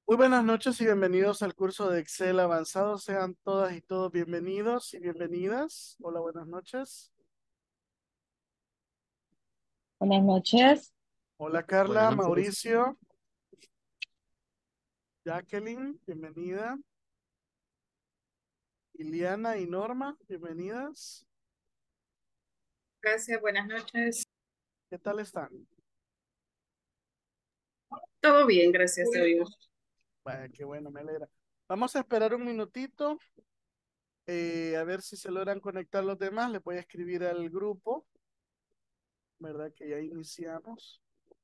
Muy buenas noches y bienvenidos al curso de Excel avanzado. Sean todas y todos bienvenidos y bienvenidas. Hola, buenas noches. Buenas noches. Hola Buenas Carla, noches. Mauricio, Jacqueline, bienvenida. Iliana y Norma, bienvenidas. Gracias, buenas noches. ¿Qué tal están? Todo bien, gracias a Dios. Bueno, qué bueno, me alegra. Vamos a esperar un minutito, a ver si se logran conectar los demás. Les voy a escribir al grupo, ¿verdad? Que ya iniciamos.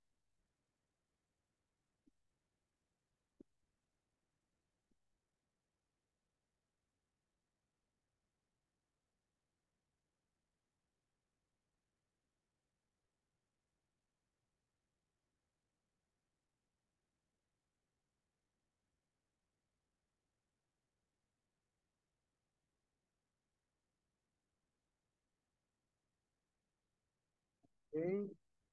Ok.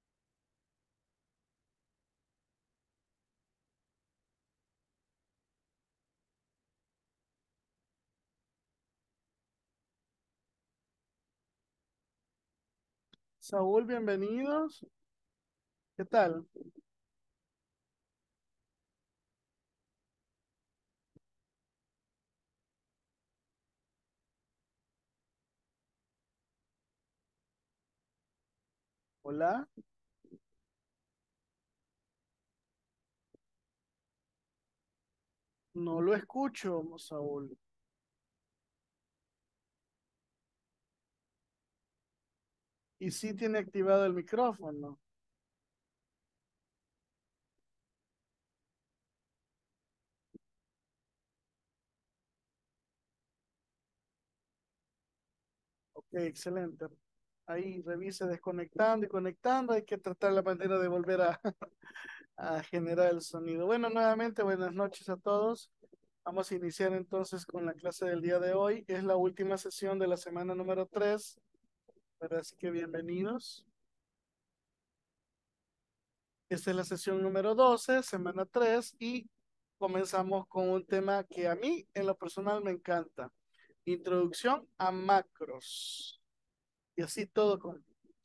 Saúl, bienvenidos. ¿Qué tal? Hola. No lo escucho, Saúl. Y sí tiene activado el micrófono. Ok, excelente. Ahí revise desconectando y conectando. Hay que tratar la manera de volver a, a generar el sonido. Bueno, nuevamente, buenas noches a todos. Vamos a iniciar entonces con la clase del día de hoy. Es la última sesión de la semana número 3, ¿verdad? Así que bienvenidos. Esta es la sesión número 12, semana 3, y comenzamos con un tema que a mí en lo personal me encanta. Introducción a macros. Y así todo con...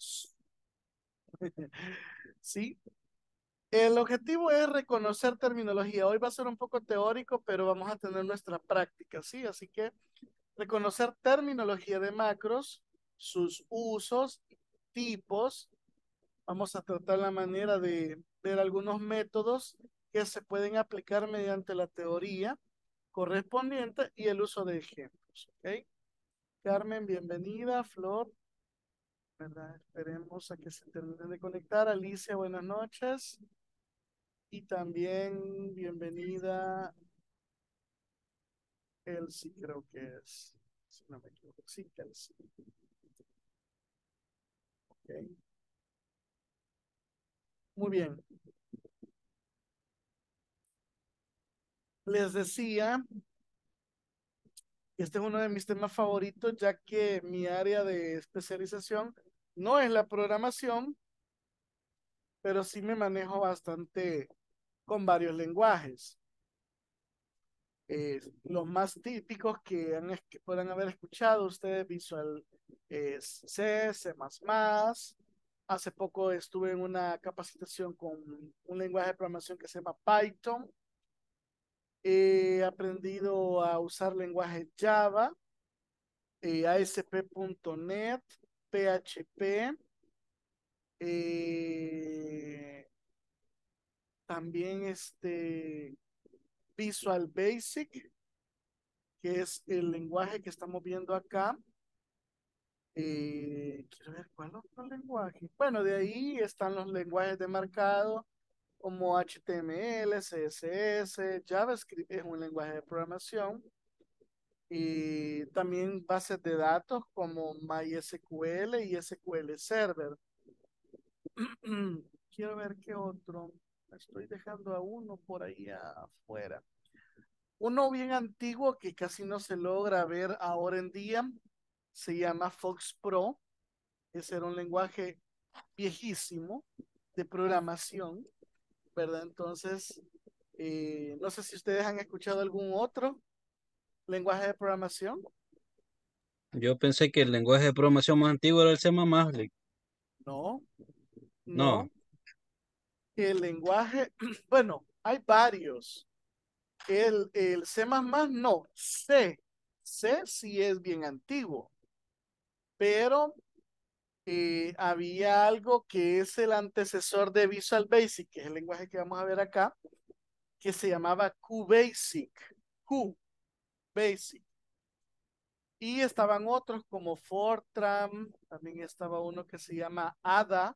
Sí, el objetivo es reconocer terminología. Hoy va a ser un poco teórico, pero vamos a tener nuestra práctica, ¿sí? Así que reconocer terminología de macros, sus usos, tipos. Vamos a tratar la manera de ver algunos métodos que se pueden aplicar mediante la teoría correspondiente y el uso de ejemplos, ¿ok? Carmen, bienvenida. Flor, ¿verdad? Esperemos a que se termine de conectar. Alicia, buenas noches. Y también bienvenida Elsie, creo que es, si no me equivoco. Sí, Elsie. Ok. Muy bien. Les decía, este es uno de mis temas favoritos, ya que mi área de especialización no es la programación, pero sí me manejo bastante con varios lenguajes. Los más típicos que puedan haber escuchado ustedes, Visual C, C++. Hace poco estuve en una capacitación con un lenguaje de programación que se llama Python. He aprendido a usar lenguaje Java, ASP.NET, PHP, eh, también Visual Basic, que es el lenguaje que estamos viendo acá. Quiero ver cuál otro lenguaje. Bueno, de ahí están los lenguajes de marcado como HTML, CSS, JavaScript es un lenguaje de programación y también bases de datos como MySQL y SQL Server. Quiero ver qué otro. Estoy dejando a uno por ahí afuera. Uno bien antiguo que casi no se logra ver ahora en día se llama Fox Pro. Ese era un lenguaje viejísimo de programación, ¿verdad? Entonces, No sé si ustedes han escuchado algún otro lenguaje de programación. Yo pensé que el lenguaje de programación más antiguo era el C++. No, No, no. El lenguaje, bueno, hay varios. El C++ no. C sí es bien antiguo, pero había algo que es el antecesor de Visual Basic, que es el lenguaje que vamos a ver acá, que se llamaba QBasic. QBasic. Y estaban otros como Fortran, también estaba uno que se llama Ada,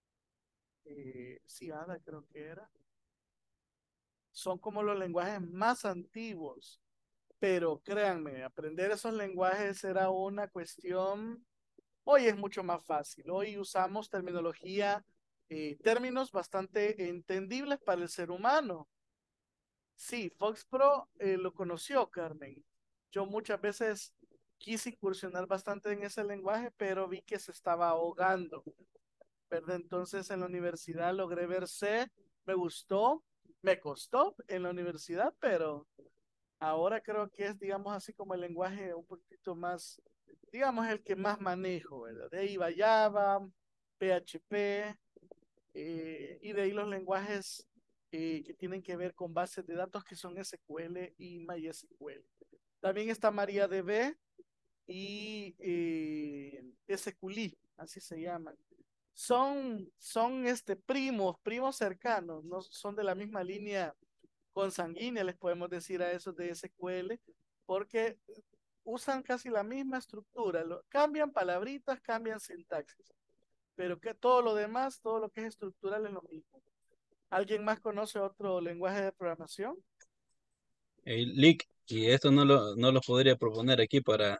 sí, Ada creo que era. Son como los lenguajes más antiguos, pero créanme, aprender esos lenguajes era una cuestión, hoy es mucho más fácil, hoy usamos terminología, términos bastante entendibles para el ser humano. Sí, Fox Pro lo conoció, Carmen. Yo muchas veces quise incursionar bastante en ese lenguaje, pero vi que se estaba ahogando, ¿verdad? Entonces en la universidad logré ver C, me gustó, me costó en la universidad, pero ahora creo que es, digamos así, como el lenguaje un poquito más, digamos, el que más manejo, ¿verdad? De ahí va Java, PHP, y de ahí los lenguajes que tienen que ver con bases de datos que son SQL y MySQL. También está MariaDB y SQLi, así se llaman. Son primos cercanos, no son de la misma línea consanguínea, les podemos decir a esos de SQL, porque usan casi la misma estructura, cambian palabritas, cambian sintaxis, pero que todo lo demás, todo lo que es estructural es lo mismo. ¿Alguien más conoce otro lenguaje de programación? el LIC, y esto no lo podría proponer aquí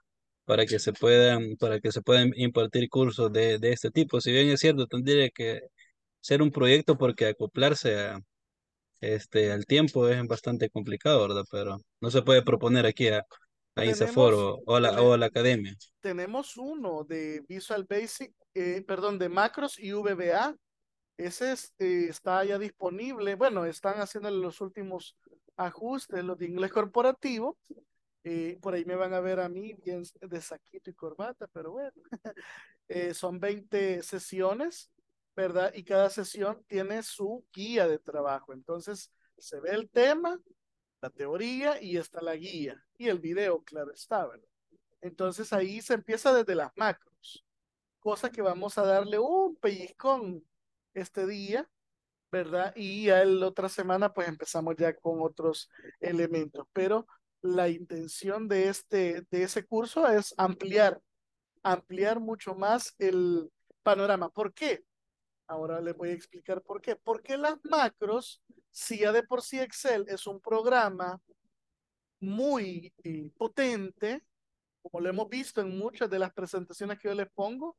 para que se puedan impartir cursos de este tipo. Si bien es cierto, tendría que ser un proyecto porque acoplarse al tiempo es bastante complicado, ¿verdad? Pero no se puede proponer aquí a INSAFOR Tenemos, o a la academia. tenemos uno de Visual Basic, perdón, de macros y VBA. Ese está ya disponible. Bueno, están haciendo los últimos ajustes, los de inglés corporativo. Por ahí me van a ver a mí bien de saquito y corbata, pero bueno, son 20 sesiones, ¿verdad? Y cada sesión tiene su guía de trabajo. Entonces, se ve el tema, la teoría y está la guía. Y el video, claro está, ¿verdad? Entonces ahí se empieza desde las macros, cosa que vamos a darle un pellizcón este día, ¿verdad? Y ya la otra semana pues empezamos ya con otros elementos, pero la intención de ese curso es ampliar mucho más el panorama. ¿Por qué? Ahora les voy a explicar por qué. Porque las macros, si ya de por sí Excel es un programa muy potente, como lo hemos visto en muchas de las presentaciones que yo les pongo,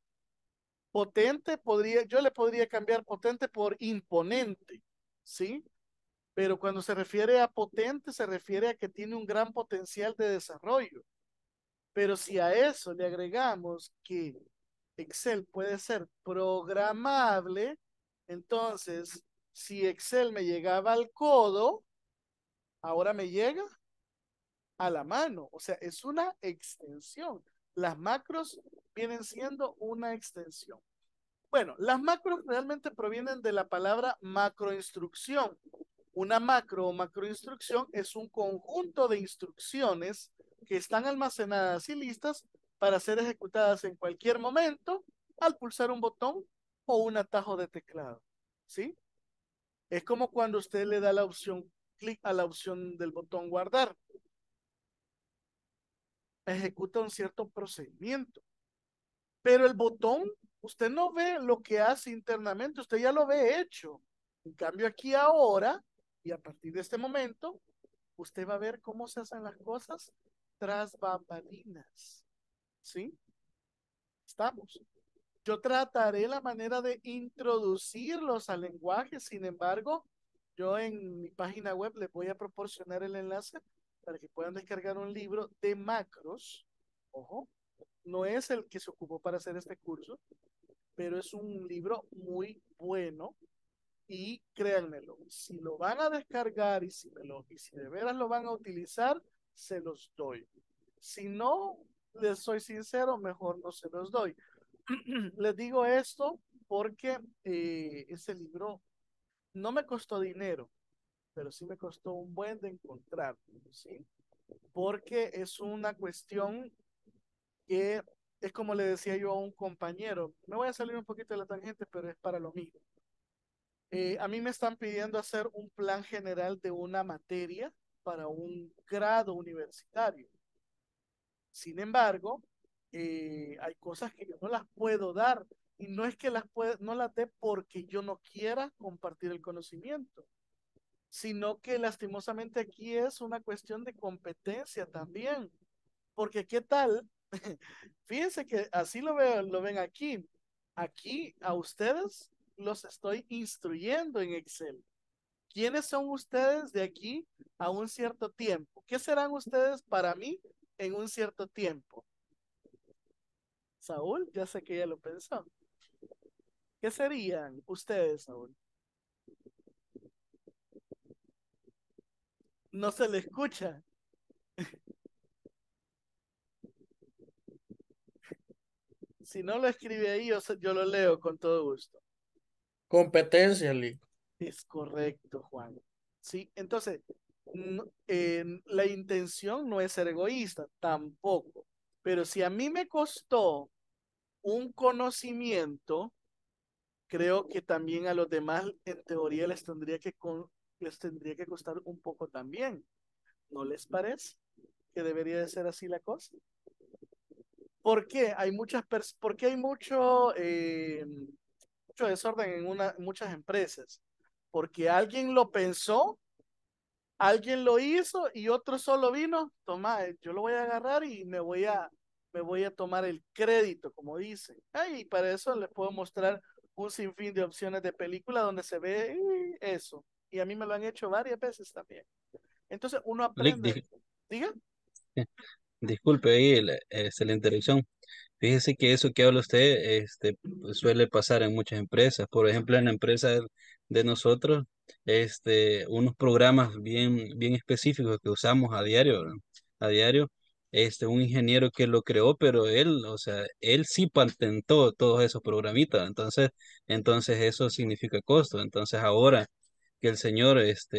yo le podría cambiar potente por imponente, ¿sí? Pero cuando se refiere a potente, se refiere a que tiene un gran potencial de desarrollo. Pero si a eso le agregamos que Excel puede ser programable, entonces, si Excel me llegaba al codo, ahora me llega a la mano. O sea, es una extensión. Las macros vienen siendo una extensión. Bueno, las macros realmente provienen de la palabra macroinstrucción. Una macro o macroinstrucción es un conjunto de instrucciones que están almacenadas y listas para ser ejecutadas en cualquier momento al pulsar un botón o un atajo de teclado. ¿Sí? Es como cuando usted le da la opción, clic a la opción del botón guardar. Ejecuta un cierto procedimiento. Pero el botón, usted no ve lo que hace internamente, usted ya lo ve hecho. En cambio, aquí ahora, y a partir de este momento, usted va a ver cómo se hacen las cosas tras bambalinas. ¿Sí? Estamos. Yo trataré la manera de introducirlos al lenguaje, sin embargo, yo en mi página web les voy a proporcionar el enlace para que puedan descargar un libro de macros. Ojo, no es el que se ocupó para hacer este curso, pero es un libro muy bueno Y créanmelo, si lo van a descargar y si de veras lo van a utilizar, se los doy. Si no, les soy sincero, mejor no se los doy. Les digo esto porque ese libro no me costó dinero, pero sí me costó un buen de encontrarlo, ¿sí? Porque es una cuestión que es como le decía yo a un compañero, me voy a salir un poquito de la tangente, pero es para lo mismo. A mí me están pidiendo hacer un plan general de una materia para un grado universitario. Sin embargo, hay cosas que yo no las puedo dar y no es que no las dé porque yo no quiera compartir el conocimiento, sino que lastimosamente aquí es una cuestión de competencia también. Porque ¿qué tal? Fíjense que así lo veo, lo ven aquí. Aquí a ustedes los estoy instruyendo en Excel. ¿Quiénes son ustedes de aquí a un cierto tiempo? ¿Qué serán ustedes para mí en un cierto tiempo? Saúl, ya sé que ya lo pensó. ¿Qué serían ustedes, Saúl? No se le escucha. Si no lo escribe ahí, yo lo leo con todo gusto. Competencia, Lee. Es correcto, Juan. Sí, entonces, la intención no es ser egoísta, tampoco. Pero si a mí me costó un conocimiento, creo que también a los demás, en teoría, les tendría que costar un poco también. ¿No les parece que debería de ser así la cosa? ¿Por qué? Porque hay mucho desorden en muchas empresas. Porque alguien lo pensó, alguien lo hizo y otro solo vino, toma, yo lo voy a agarrar y me voy a tomar el crédito, como dicen. Ay, y para eso les puedo mostrar un sinfín de opciones de película donde se ve eso. Y a mí me lo han hecho varias veces también. Entonces uno Lick, aprende. Diga. disculpe ahí la interrupción. Fíjese que eso que habla usted, pues, suele pasar en muchas empresas. Por ejemplo, en la empresa de nosotros, unos programas bien específicos que usamos a diario, ¿verdad? A diario, un ingeniero que lo creó, pero él, o sea, él sí patentó todos esos programitas. Entonces eso significa costo. Entonces ahora que el señor,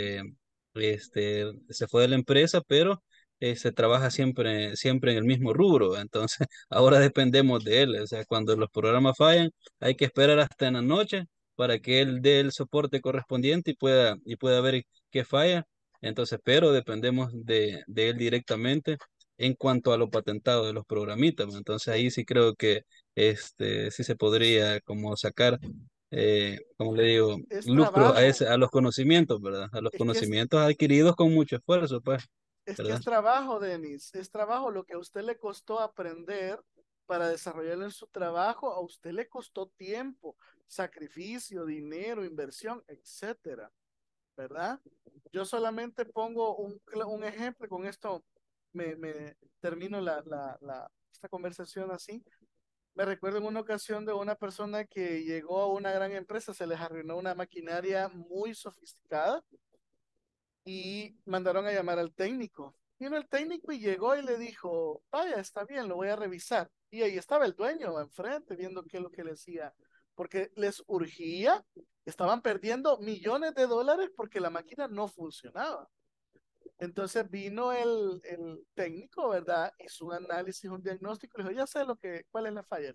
se fue de la empresa, pero se trabaja siempre en el mismo rubro. Entonces, ahora dependemos de él. O sea, cuando los programas fallan, hay que esperar hasta en la noche para que él dé el soporte correspondiente y pueda ver qué falla. Entonces, pero dependemos de él directamente en cuanto a lo patentado de los programitas, ¿no? Entonces, ahí sí creo que sí se podría como sacar, como le digo, Es lucro a trabajo. a los conocimientos, ¿verdad? A los Es que conocimientos adquiridos con mucho esfuerzo, pues, Es que ¿verdad? es trabajo, Denis, es trabajo. Lo que a usted le costó aprender para desarrollarlo en su trabajo, a usted le costó tiempo, sacrificio, dinero, inversión, etcétera, ¿verdad? Yo solamente pongo un ejemplo, con esto me termino esta conversación así. Me recuerdo en una ocasión de una persona que llegó a una gran empresa, se les arruinó una maquinaria muy sofisticada y mandaron a llamar al técnico. Vino el técnico y llegó y le dijo, vaya, está bien, lo voy a revisar. Y ahí estaba el dueño enfrente viendo qué es lo que le decía, porque les urgía, estaban perdiendo millones de dólares porque la máquina no funcionaba. Entonces vino el técnico, ¿verdad? Hizo un análisis, un diagnóstico, y le dijo, ya sé cuál es la falla.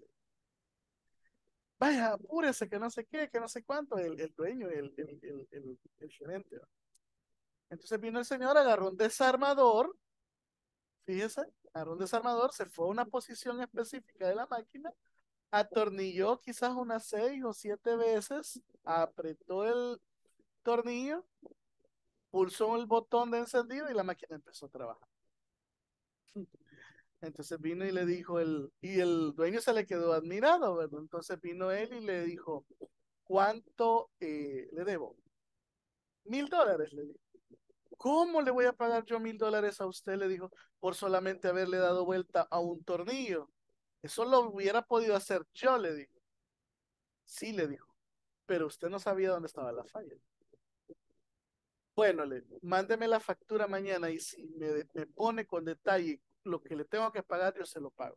Vaya, apúrese, que no sé qué, que no sé cuánto, el dueño, el gerente. ¿Va? Entonces vino el señor, agarró un desarmador, fíjese, agarró un desarmador, se fue a una posición específica de la máquina, atornilló quizás unas 6 o 7 veces, apretó el tornillo, pulsó el botón de encendido y la máquina empezó a trabajar. Entonces vino y le dijo y el dueño se le quedó admirado, ¿verdad? Entonces vino él y le dijo, ¿cuánto le debo? $1000, le dijo. ¿Cómo le voy a pagar yo $1000 a usted? Le dijo, por solamente haberle dado vuelta a un tornillo. Eso lo hubiera podido hacer yo, le dijo. Sí, le dijo. pero usted no sabía dónde estaba la falla. Bueno, mándeme la factura mañana y si me pone con detalle lo que le tengo que pagar, yo se lo pago.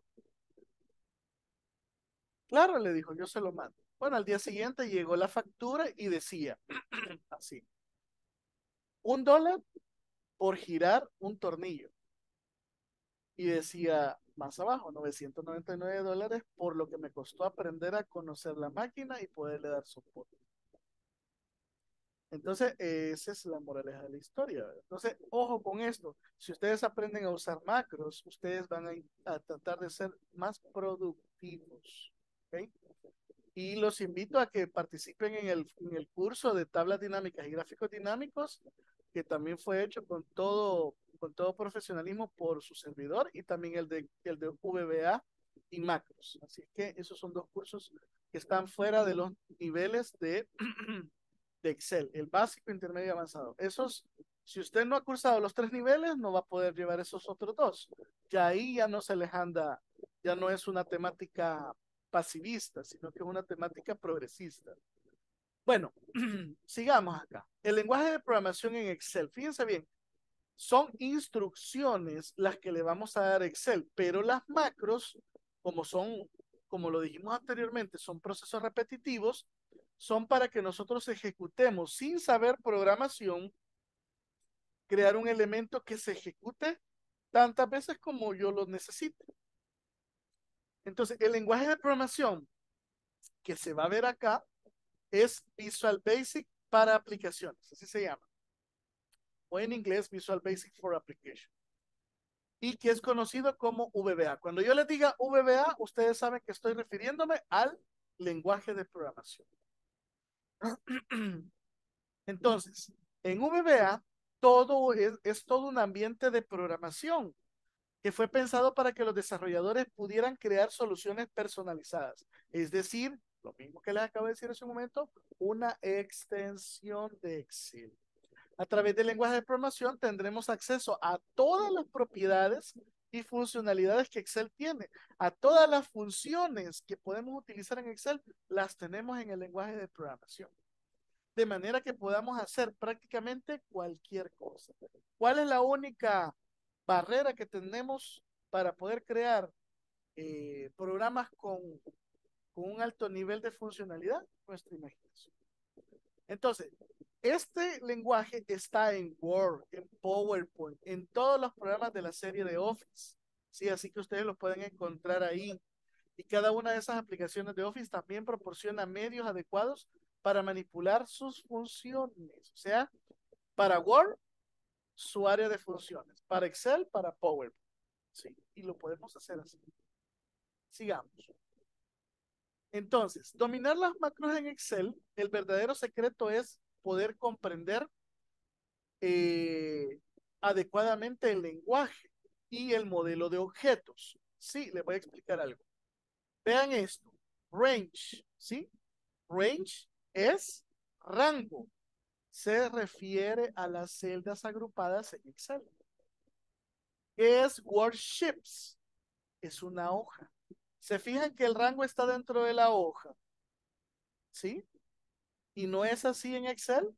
Claro, le dijo, yo se lo mando. Bueno, al día siguiente llegó la factura y decía así, $1 por girar un tornillo. Y decía más abajo, $999 por lo que me costó aprender a conocer la máquina y poderle dar soporte. Entonces, esa es la moraleja de la historia, ¿verdad? Entonces, ojo con esto. Si ustedes aprenden a usar macros, ustedes van a tratar de ser más productivos. ¿Ok? Y los invito a que participen en el curso de tablas dinámicas y gráficos dinámicos, que también fue hecho con todo profesionalismo por su servidor, y también el de VBA y macros. Así que esos son dos cursos que están fuera de los niveles de Excel, el básico, intermedio y avanzado. Esos, si usted no ha cursado los 3 niveles, no va a poder llevar esos otros 2. Ya ahí ya no se les anda, ya no es una temática pasivista, sino que es una temática progresista. Bueno, sigamos acá. El lenguaje de programación en Excel, fíjense bien, son instrucciones las que le vamos a dar a Excel, pero las macros, como lo dijimos anteriormente, son procesos repetitivos, son para que nosotros ejecutemos sin saber programación, crear un elemento que se ejecute tantas veces como yo lo necesite. Entonces, el lenguaje de programación que se va a ver acá es Visual Basic para aplicaciones, así se llama. O en inglés, Visual Basic for Application. Y que es conocido como VBA. Cuando yo les diga VBA, ustedes saben que estoy refiriéndome al lenguaje de programación. Entonces, en VBA, todo es todo un ambiente de programación que fue pensado para que los desarrolladores pudieran crear soluciones personalizadas. Es decir, lo mismo que les acabo de decir hace un momento, una extensión de Excel. A través del lenguaje de programación tendremos acceso a todas las propiedades y funcionalidades que Excel tiene. A todas las funciones que podemos utilizar en Excel, las tenemos en el lenguaje de programación. De manera que podamos hacer prácticamente cualquier cosa. ¿Cuál es la única barrera que tenemos para poder crear programas con un alto nivel de funcionalidad? Nuestra imaginación. Entonces, este lenguaje está en Word, en PowerPoint, en todos los programas de la serie de Office. Sí, así que ustedes lo pueden encontrar ahí. Y cada una de esas aplicaciones de Office también proporciona medios adecuados para manipular sus funciones. O sea, para Word, su área de funciones. Para Excel, para PowerPoint. Sí, y lo podemos hacer así. Sigamos. Entonces, dominar las macros en Excel, el verdadero secreto es poder comprender adecuadamente el lenguaje y el modelo de objetos. Sí, les voy a explicar algo. Vean esto. Range, ¿sí? Range es rango. Se refiere a las celdas agrupadas en Excel. ¿Qué es worksheets? Es una hoja. ¿Se fijan que el rango está dentro de la hoja? ¿Sí? ¿Y no es así en Excel?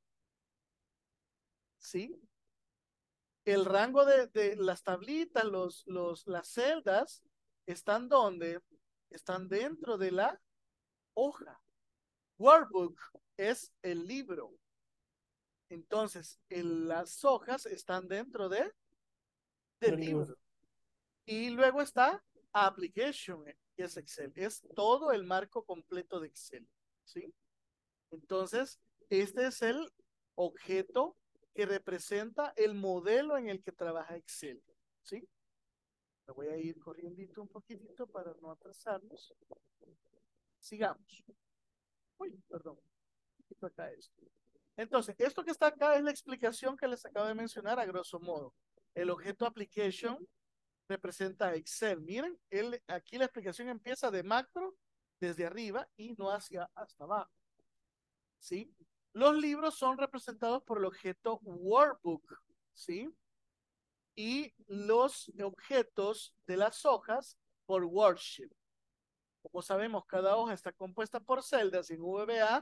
¿Sí? El rango de las tablitas, las celdas, ¿están dónde? Están dentro de la hoja. Workbook es el libro. Entonces, las hojas están dentro del libro. Y luego está Application, que es Excel. Es todo el marco completo de Excel. ¿Sí? Entonces, este es el objeto que representa el modelo en el que trabaja Excel. ¿Sí? Me voy a ir corriendo un poquitito para no atrasarnos. Sigamos. Uy, perdón. Acá esto. Entonces, esto que está acá es la explicación que les acabo de mencionar a grosso modo. El objeto application representa Excel. Miren, aquí la explicación empieza de macro desde arriba y no hasta abajo. ¿Sí? Los libros son representados por el objeto workbook. ¿Sí? Y los objetos de las hojas por worksheet. Como sabemos, cada hoja está compuesta por celdas en VBA.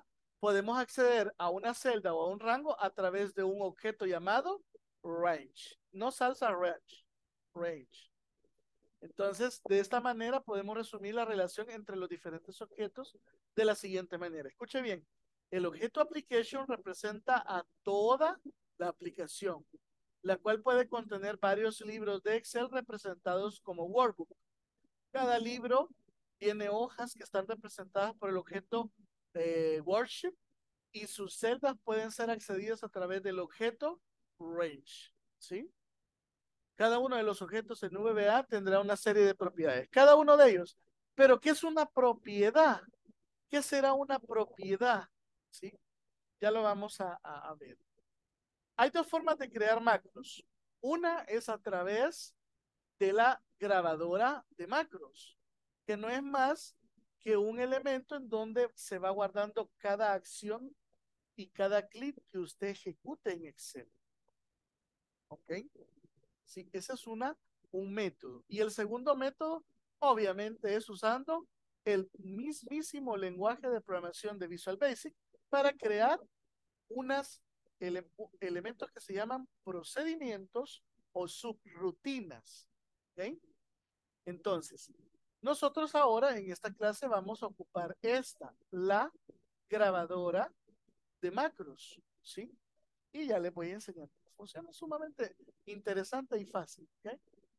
podemos acceder a una celda o a un rango a través de un objeto llamado range. No salsa range, range. Entonces, de esta manera podemos resumir la relación entre los diferentes objetos de la siguiente manera. Escuche bien, el objeto application representa a toda la aplicación, la cual puede contener varios libros de Excel representados como workbook. Cada libro tiene hojas que están representadas por el objeto worship y sus celdas pueden ser accedidas a través del objeto range, ¿sí? Cada uno de los objetos en VBA tendrá una serie de propiedades, cada uno de ellos. Pero, ¿qué es una propiedad? ¿Qué será una propiedad? ¿Sí? Ya lo vamos a ver. Hay dos formas de crear macros. Una es a través de la grabadora de macros, que no es más que un elemento en donde se va guardando cada acción y cada clip que usted ejecute en Excel. ¿Ok? Sí, ese es un método. Y el segundo método, obviamente, es usando el mismísimo lenguaje de programación de Visual Basic para crear unos elementos que se llaman procedimientos o subrutinas. ¿Ok? Entonces, nosotros ahora en esta clase vamos a ocupar la grabadora de macros, ¿sí? Y ya les voy a enseñar. Funciona sumamente interesante y fácil, ¿ok?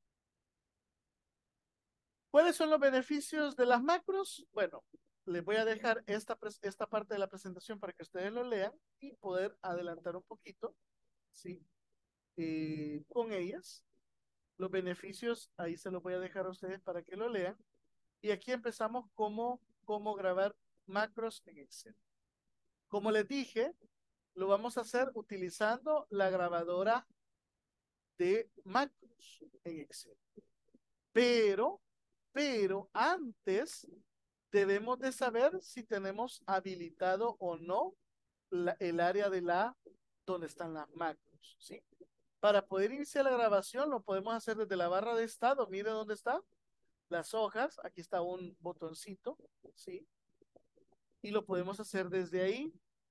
¿Cuáles son los beneficios de las macros? Bueno, les voy a dejar esta parte de la presentación para que ustedes lo lean y poder adelantar un poquito, ¿sí? Con ellas. Los beneficios, ahí se los voy a dejar a ustedes para que lo lean. Y aquí empezamos cómo grabar macros en Excel. Como les dije, lo vamos a hacer utilizando la grabadora de macros en Excel. Pero antes debemos de saber si tenemos habilitado o no el área donde están las macros, ¿sí? Para poder iniciar la grabación lo podemos hacer desde la barra de estado. Mire dónde está. Las hojas, aquí está un botoncito, ¿sí? Y lo podemos hacer desde ahí,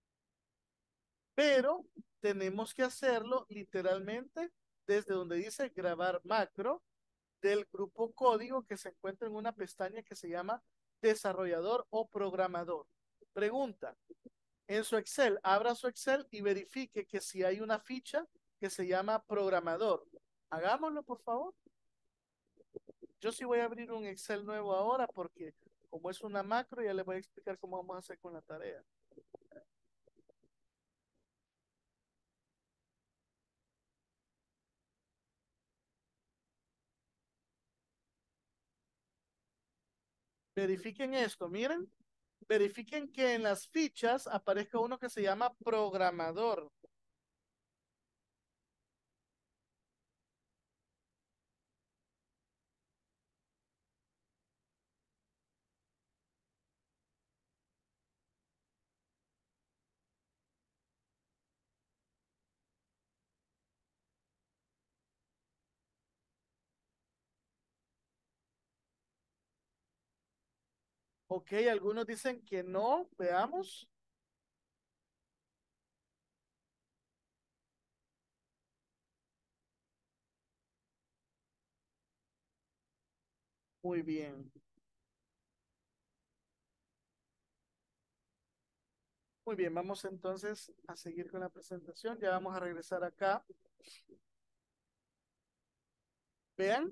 pero tenemos que hacerlo literalmente desde donde dice grabar macro del grupo código que se encuentra en una pestaña que se llama desarrollador o programador. Pregunta, en su Excel, abra su Excel y verifique que si hay una ficha que se llama programador. Hagámoslo, por favor. Yo sí voy a abrir un Excel nuevo ahora porque como es una macro, ya les voy a explicar cómo vamos a hacer con la tarea. Verifiquen esto, miren. Verifiquen que en las fichas aparezca uno que se llama programador. Ok, algunos dicen que no. Veamos. Muy bien. Muy bien, vamos entonces a seguir con la presentación. Ya vamos a regresar acá. Vean,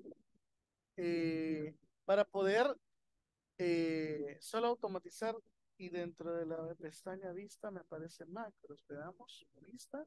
para poder solo automatizar y dentro de la pestaña vista me aparecen macros. Veamos, vista.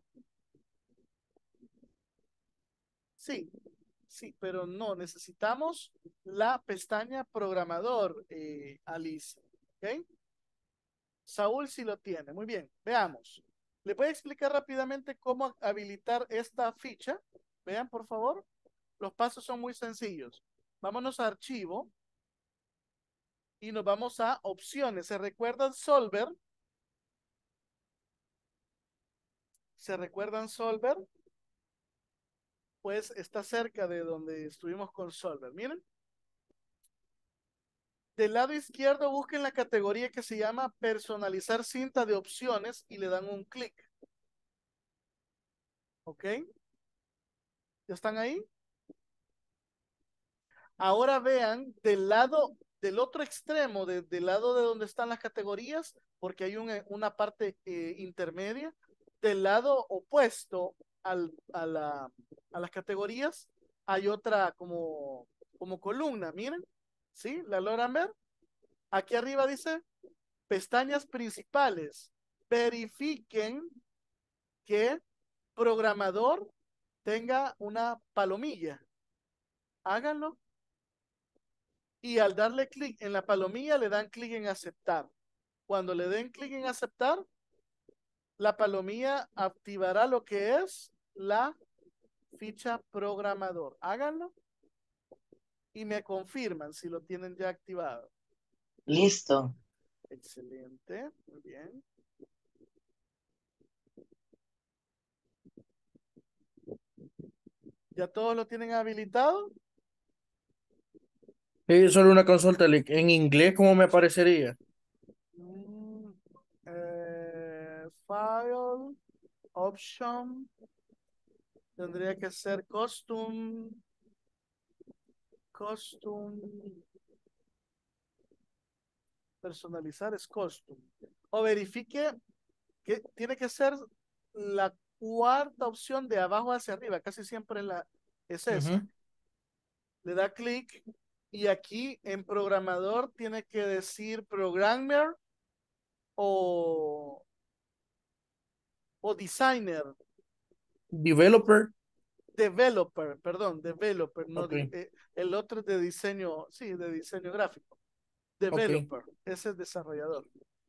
Sí, sí, pero no, necesitamos la pestaña programador, Alicia. ¿Ok? Saúl sí lo tiene. Muy bien, veamos. Le voy a explicar rápidamente cómo habilitar esta ficha. Vean, por favor. Los pasos son muy sencillos. Vámonos a archivo y nos vamos a opciones. ¿Se recuerdan Solver? ¿Se recuerdan Solver? Pues está cerca de donde estuvimos con Solver. Miren. Del lado izquierdo busquen la categoría que se llama personalizar cinta de opciones y le dan un clic. ¿Ok? ¿Ya están ahí? Ahora vean del otro extremo, del lado de donde están las categorías, porque hay una parte intermedia, del lado opuesto a las categorías, hay otra como columna, miren, ¿sí? ¿La logran ver? Aquí arriba dice pestañas principales. Verifiquen que programador tenga una palomilla. Háganlo. Y al darle clic en la palomilla le dan clic en aceptar. Cuando le den clic en aceptar, la palomilla activará lo que es la ficha programador. Háganlo y me confirman si lo tienen ya activado. Listo. Excelente, muy bien. ¿Ya todos lo tienen habilitado? Sí, solo una consulta, Lick. En inglés, ¿cómo me aparecería? Mm, File, option, tendría que ser custom, personalizar es custom. O verifique que tiene que ser la cuarta opción de abajo hacia arriba, casi siempre es esa. Ujú. Le da clic y aquí en programador tiene que decir programmer o, o designer. Developer. Developer, no, Ok, el otro es de diseño, sí, de diseño gráfico. ok. Developer, ese es desarrollador.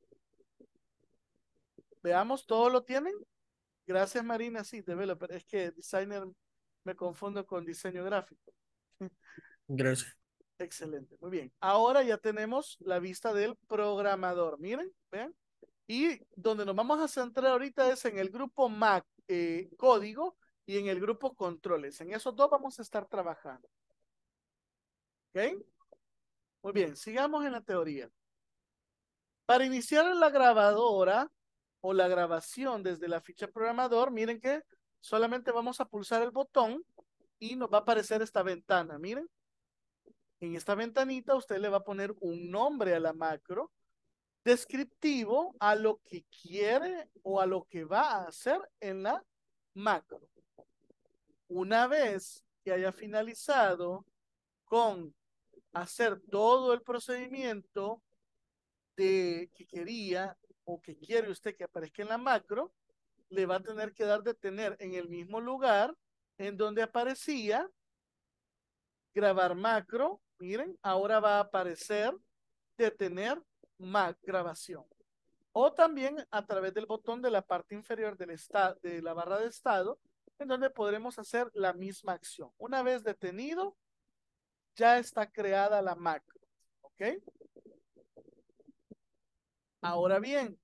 Veamos, ¿todos lo tienen? Gracias, Marina, sí, developer, es que designer me confundo con diseño gráfico. Gracias. Excelente, muy bien. Ahora ya tenemos la vista del programador, miren, vean. Y donde nos vamos a centrar ahorita es en el grupo Mac, código, y en el grupo controles. En esos dos vamos a estar trabajando. ¿Ok? Muy bien, sigamos en la teoría. Para iniciar la grabadora o la grabación desde la ficha programador, miren que solamente vamos a pulsar el botón y nos va a aparecer esta ventana. Miren, en esta ventanita usted le va a poner un nombre a la macro descriptivo a lo que quiere o a lo que va a hacer en la macro. Una vez que haya finalizado con hacer todo el procedimiento que quería o que quiere usted que aparezca en la macro, le va a tener que dar detener en el mismo lugar en donde aparecía grabar macro. Miren, ahora va a aparecer detener grabación. O también a través del botón de la parte inferior de la barra de estado, en donde podremos hacer la misma acción. Una vez detenido, ya está creada la macro. ¿Ok? Ahora bien,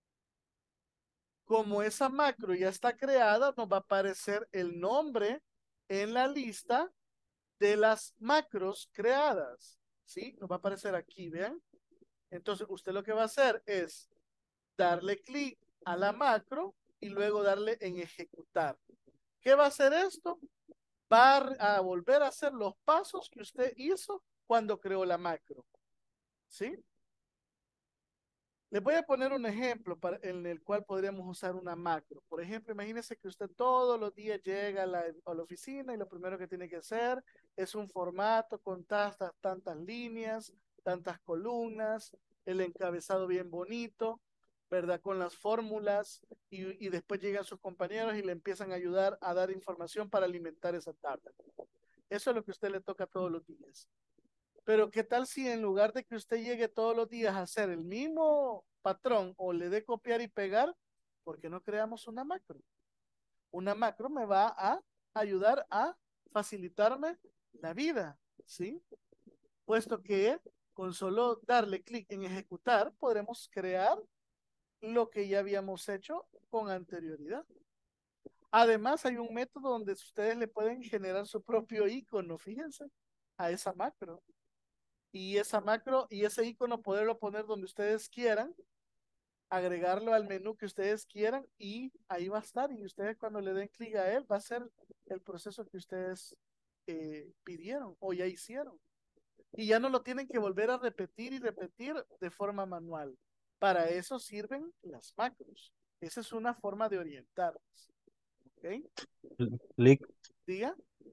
como esa macro ya está creada, nos va a aparecer el nombre en la lista de las macros creadas. ¿Sí? Nos va a aparecer aquí, vean. Entonces, usted lo que va a hacer es darle clic a la macro y luego darle en ejecutar. ¿Qué va a hacer esto? Va a volver a hacer los pasos que usted hizo cuando creó la macro. ¿Sí? Les voy a poner un ejemplo en el cual podríamos usar una macro. Por ejemplo, imagínese que usted todos los días llega a la oficina y lo primero que tiene que hacer es un formato con tantas líneas, tantas columnas, el encabezado bien bonito, ¿verdad? Con las fórmulas y después llegan sus compañeros y le empiezan a ayudar a dar información para alimentar esa tabla. Eso es lo que a usted le toca todos los días. Pero ¿qué tal si en lugar de que usted llegue todos los días a hacer el mismo patrón o le dé copiar y pegar, ¿por qué no creamos una macro? Una macro me va a ayudar a facilitarme la vida, ¿sí? Puesto que con solo darle clic en ejecutar, podremos crear lo que ya habíamos hecho con anterioridad. Además, hay un método donde ustedes le pueden generar su propio icono, fíjense, a esa macro. y esa macro y ese icono poderlo poner donde ustedes quieran, agregarlo al menú que ustedes quieran y ahí va a estar. Y ustedes cuando le den clic a él va a ser el proceso que ustedes pidieron o ya hicieron. Y ya no lo tienen que volver a repetir y repetir de forma manual. Para eso sirven las macros. Esa es una forma de orientarnos. ¿Ok? Clic. Diga.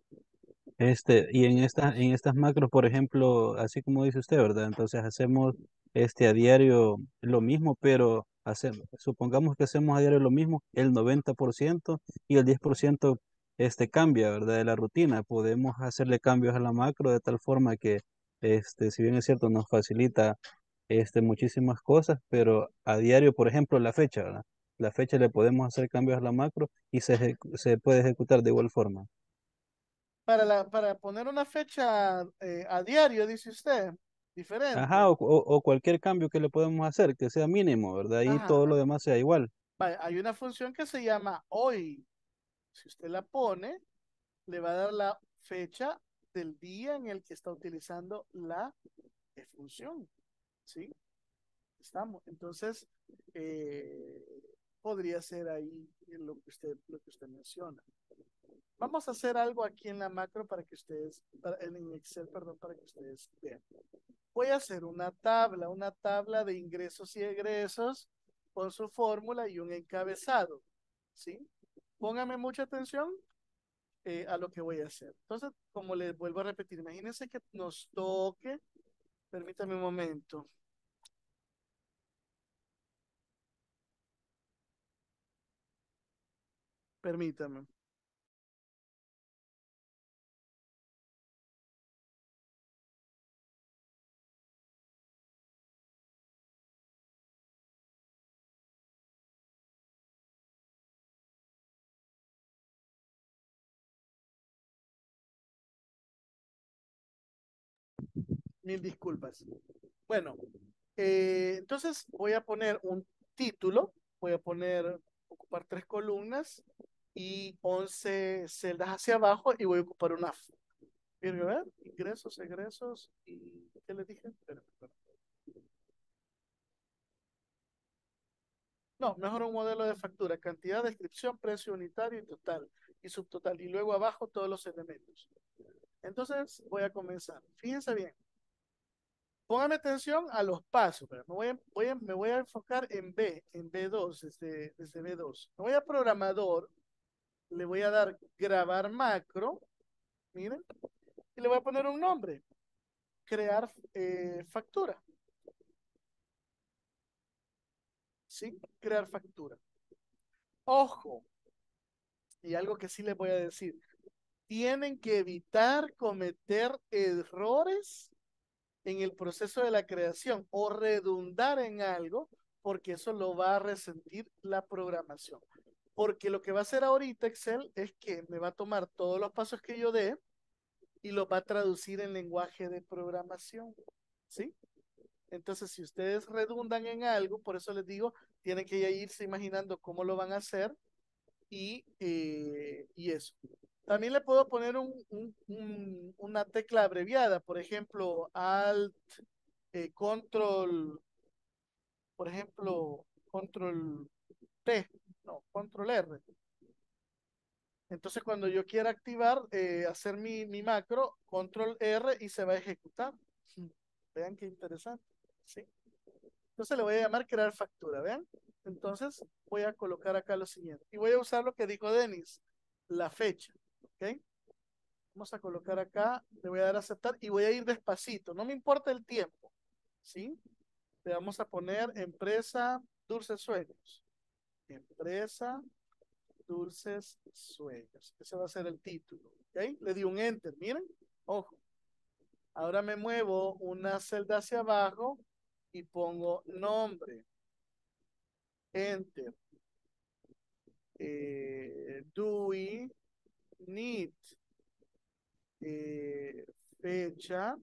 Y en estas macros, por ejemplo, así como dice usted, ¿verdad? Entonces hacemos a diario lo mismo, pero supongamos que hacemos a diario lo mismo, el 90% y el 10% cambia, ¿verdad? De la rutina. Podemos hacerle cambios a la macro de tal forma que, si bien es cierto, nos facilita muchísimas cosas, pero a diario, por ejemplo, la fecha, ¿verdad? La fecha le podemos hacer cambios a la macro y se puede ejecutar de igual forma. Para poner una fecha a diario, dice usted, Ajá, diferente. o cualquier cambio que le podemos hacer, que sea mínimo, ¿verdad? Y todo lo Ajá. demás sea igual. Vaya, hay una función que se llama hoy. Si usted la pone, le va a dar la fecha del día en el que está utilizando la función. ¿Sí? Estamos. Entonces, podría ser ahí lo que usted menciona. Vamos a hacer algo aquí en la macro para que ustedes, en Excel, perdón, para que ustedes vean. Voy a hacer una tabla de ingresos y egresos con su fórmula y un encabezado, ¿sí? Póngame mucha atención a lo que voy a hacer. Entonces, como les vuelvo a repetir, imagínense que nos toque, permítame un momento, permítame. Mil disculpas. Bueno, entonces voy a poner un título, voy a ocupar 3 columnas y 11 celdas hacia abajo y voy a ocupar una. Bien, a ver, ingresos, egresos y ¿qué les dije? Espera. No, mejor un modelo de factura, cantidad, descripción, precio unitario y total y subtotal y luego abajo todos los elementos. Entonces voy a comenzar. Fíjense bien. Póngame atención a los pasos. Pero me voy a enfocar en B2, desde B2. Me voy a programador, le voy a dar grabar macro, miren, y le voy a poner un nombre, crear factura. ¿Sí? Crear factura. Ojo, y algo que sí les voy a decir, tienen que evitar cometer errores en el proceso de la creación o redundar en algo, porque eso lo va a resentir la programación. Porque lo que va a hacer ahorita Excel es que me va a tomar todos los pasos que yo dé y los va a traducir en lenguaje de programación. ¿Sí? Entonces, si ustedes redundan en algo, por eso les digo, tienen que ya irse imaginando cómo lo van a hacer y eso. También le puedo poner una tecla abreviada, por ejemplo, Alt, Control, por ejemplo, Control T, no, Control R. Entonces, cuando yo quiera activar, hacer mi macro, Control R y se va a ejecutar. Vean qué interesante. ¿Sí? Entonces le voy a llamar crear factura, ¿vean? Entonces voy a colocar acá lo siguiente. Y voy a usar lo que dijo Denis, la fecha. ¿Ok? Vamos a colocar acá, le voy a dar a aceptar y voy a ir despacito. No me importa el tiempo. ¿Sí? Le vamos a poner empresa Dulces Sueños. Empresa Dulces Sueños. Ese va a ser el título. ¿Ok? Le di un enter, miren. Ojo. Ahora me muevo una celda hacia abajo y pongo nombre. Enter. Do we need fecha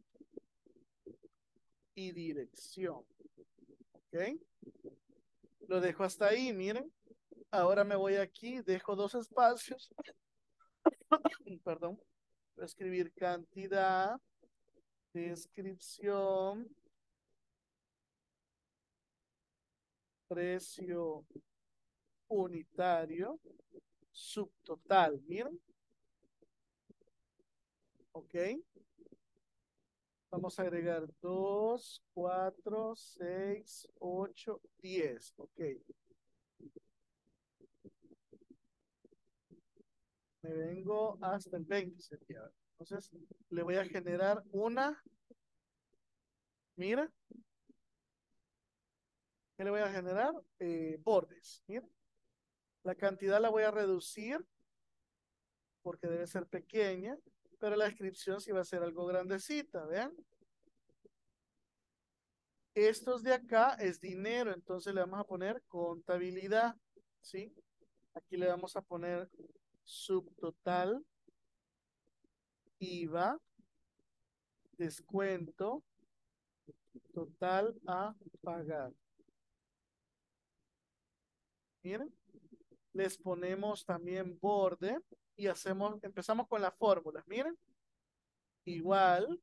y dirección. ¿Ok? Lo dejo hasta ahí, miren. Ahora me voy aquí, dejo 2 espacios. Perdón. Voy a escribir cantidad Descripción, precio unitario, subtotal. Miren, ok. Vamos a agregar 2, 4, 6, 8, 10. Ok. Me vengo hasta el 20 sería. Entonces, le voy a generar una. Mira, ¿qué le voy a generar? Bordes. Mira, la cantidad la voy a reducir porque debe ser pequeña, pero la descripción sí va a ser algo grandecita, ¿vean? Estos de acá es dinero, entonces le vamos a poner contabilidad, ¿sí? Aquí le vamos a poner subtotal, IVA, descuento, total a pagar. Miren, les ponemos también borde y empezamos con las fórmulas. Miren, igual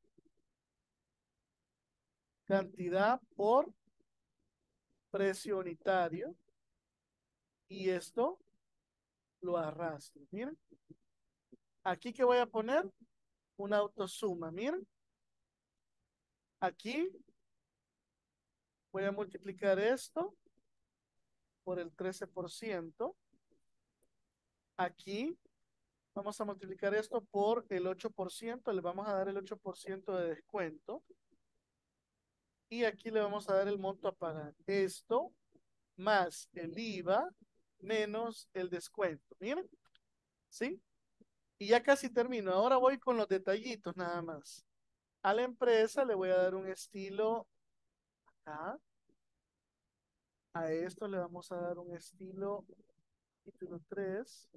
cantidad por precio unitario y esto lo arrastro. Miren, aquí que voy a poner una autosuma. Miren, aquí voy a multiplicar esto por el 13%. Aquí vamos a multiplicar esto por el 8%. Le vamos a dar el 8% de descuento. Y aquí le vamos a dar el monto a pagar. Esto más el IVA menos el descuento. Miren, ¿sí? Y ya casi termino. Ahora voy con los detallitos nada más. A la empresa le voy a dar un estilo acá. A esto le vamos a dar un estilo título 3.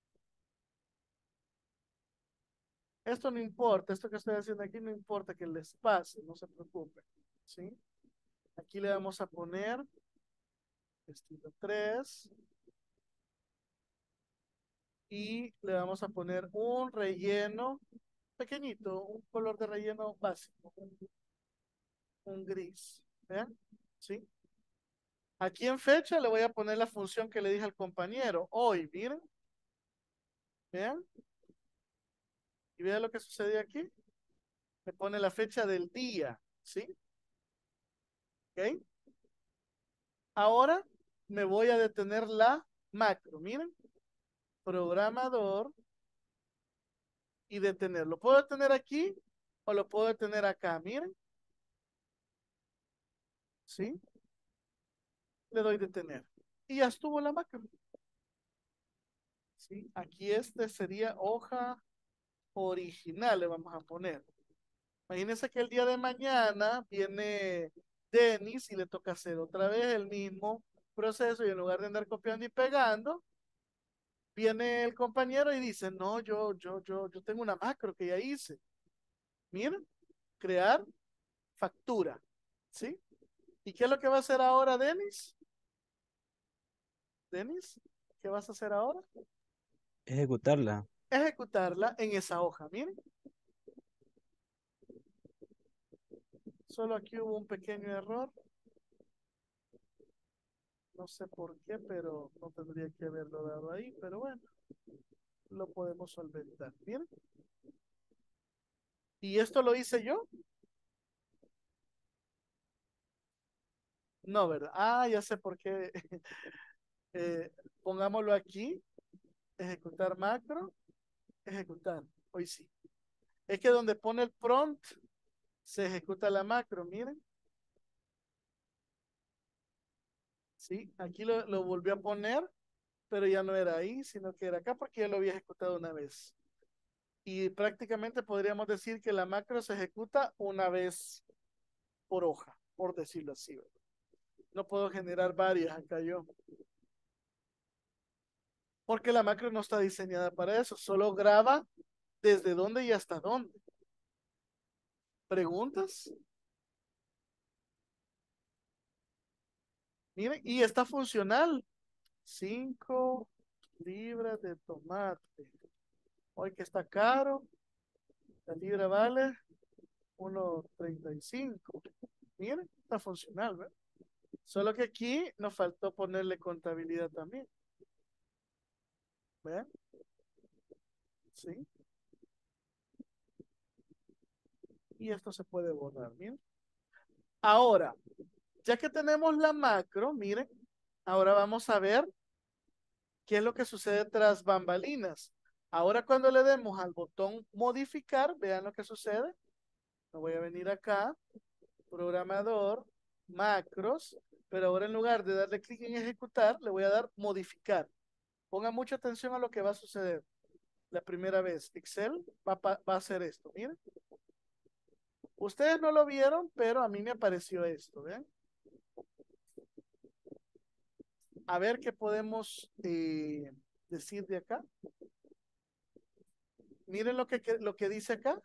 Esto no importa, esto que estoy haciendo aquí no importa que les pase, no se preocupen. ¿Sí? Aquí le vamos a poner estilo 3 y le vamos a poner un relleno pequeñito, un color de relleno básico, un gris. ¿Vean? ¿Sí? Aquí en fecha le voy a poner la función que le dije al compañero. Hoy, miren. Vean. Y vean lo que sucedió aquí. Me pone la fecha del día. ¿Sí? ¿Ok? Ahora me voy a detener la macro. Miren. Programador y detener. ¿Lo puedo detener aquí o lo puedo detener acá? Miren. ¿Sí? Le doy detener. Y ya estuvo la macro. ¿Sí? Aquí este sería hoja original, le vamos a poner. Imagínense que el día de mañana viene Denis y le toca hacer otra vez el mismo proceso y en lugar de andar copiando y pegando, viene el compañero y dice, no, yo tengo una macro que ya hice. Miren, crear factura, ¿sí? ¿Y qué es lo que va a hacer ahora Denis? Denis, ¿qué vas a hacer ahora? Ejecutarla. Ejecutarla en esa hoja, miren. Solo aquí hubo un pequeño error. No sé por qué, pero no tendría que haberlo dado ahí, pero bueno, lo podemos solventar. Bien. ¿Y esto lo hice yo? No, ¿verdad? Ah, ya sé por qué. Pongámoslo aquí, ejecutar macro, ejecutar. Hoy sí. Es que donde pone el prompt, se ejecuta la macro, miren. Sí, aquí lo volví a poner, pero ya no era ahí, sino que era acá porque ya lo había ejecutado una vez. Y prácticamente podríamos decir que la macro se ejecuta una vez por hoja, por decirlo así, ¿verdad? No puedo generar varias acá yo. Porque la macro no está diseñada para eso, solo graba desde dónde y hasta dónde. ¿Preguntas? Miren, y está funcional. 5 libras de tomate. Hoy que está caro, la libra vale 1.35. Miren, está funcional, ¿verdad? Solo que aquí nos faltó ponerle contabilidad también. ¿Vean? ¿Sí? Y esto se puede borrar, miren. Ahora, ya que tenemos la macro, miren, ahora vamos a ver qué es lo que sucede tras bambalinas. Ahora cuando le demos al botón modificar, vean lo que sucede. Me voy a venir acá, programador, macros, pero ahora en lugar de darle clic en ejecutar, le voy a dar modificar. Pongan mucha atención a lo que va a suceder. La primera vez, Excel va a hacer esto, miren. Ustedes no lo vieron, pero a mí me apareció esto, ¿ven? A ver qué podemos decir de acá. Miren lo que dice acá.